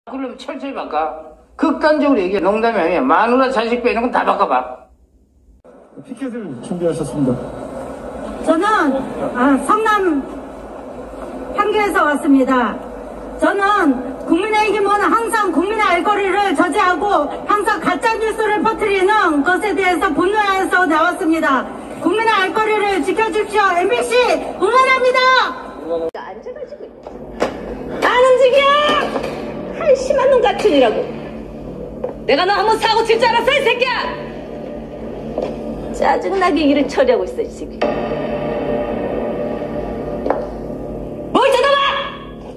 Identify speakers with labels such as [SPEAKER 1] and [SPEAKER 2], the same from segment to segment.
[SPEAKER 1] 그러면 철저히 바꿔. 극단적으로 얘기해. 농담이 아니야. 마누라 자식 빼는 건 다 바꿔봐.
[SPEAKER 2] 피켓을 준비하셨습니다.
[SPEAKER 3] 저는 성남 판교에서 왔습니다. 저는 국민의힘은 항상 국민의 알 거리를 저지하고 항상 가짜뉴스를 퍼뜨리는 것에 대해서 분노해서 나왔습니다. 국민의 알 거리를 지켜주십시오. MBC 응원합니다.
[SPEAKER 4] 앉아가지고 안 움직여! 한심한 놈 같으니라고. 내가 너 한번 사고 칠 줄 알았어 이 새끼야! 짜증나게 일을 처리하고 있어 이 새끼. 뭘 쳐다봐!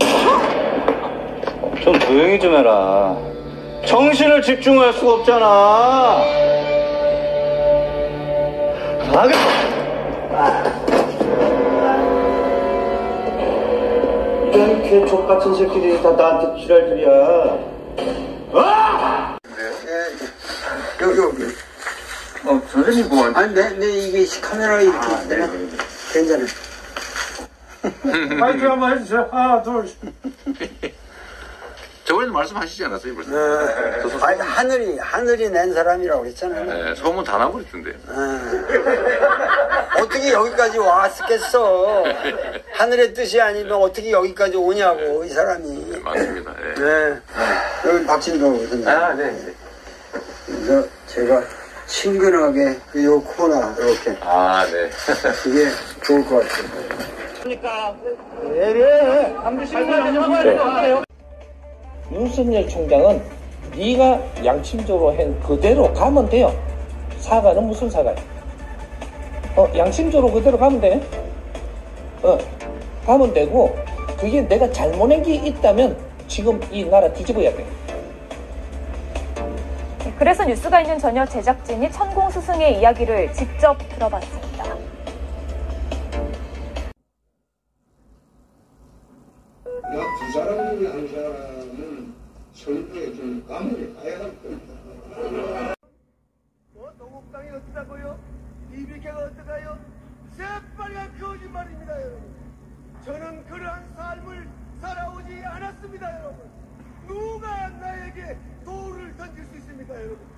[SPEAKER 5] 좀 조용히 좀 해라. 정신을 집중할 수가 없잖아. 이런 개족 같은 새끼들이 다 나한테 지랄들이야. 아!
[SPEAKER 6] 여기.
[SPEAKER 5] 선생님 뭐
[SPEAKER 6] 아니, 내 이게 카메라 이렇게 내가 괜찮아.
[SPEAKER 2] 마이크 한번 해주세요. 하나, 둘.
[SPEAKER 7] 저번에도 말씀하시지 않았어요, 벌써?
[SPEAKER 6] 아니, 하늘이 낸 사람이라고 그랬잖아요.
[SPEAKER 7] 네, 소문 다 나버렸던데.
[SPEAKER 6] 어떻게 여기까지 왔겠어? 하늘의 뜻이 아니면 어떻게 여기까지 오냐고, 이 사람이.
[SPEAKER 7] 네, 맞습니다. 예.
[SPEAKER 6] 네. 여기 박진도 선생님.
[SPEAKER 5] 네.
[SPEAKER 6] 그래서 제가 친근하게 요 코너, 이렇게.
[SPEAKER 7] 네.
[SPEAKER 6] 이게 좋을 것 같아요.
[SPEAKER 8] 윤석열 총장은 네가 양심적으로 한 그대로 가면 돼요. 사과는 무슨 사과야? 양심적으로 그대로 가면 돼. 가면 되고, 그게 내가 잘못한 게 있다면 지금 이 나라 뒤집어야 돼.
[SPEAKER 9] 그래서 뉴스가 있는 저녁 제작진이 천공 스승의 이야기를 직접 들어봤습니다.
[SPEAKER 10] 두 사람 중에 한 사람은 설득에 좀 감옥에 가야 할 겁니다.
[SPEAKER 11] 동국당이 어떠다고요? 이비개가 어떠가요? 새빨간 거짓말입니다, 여러분. 저는 그러한 삶을 살아오지 않았습니다, 여러분. 누가 나에게 돌을 던질 수 있습니까, 여러분?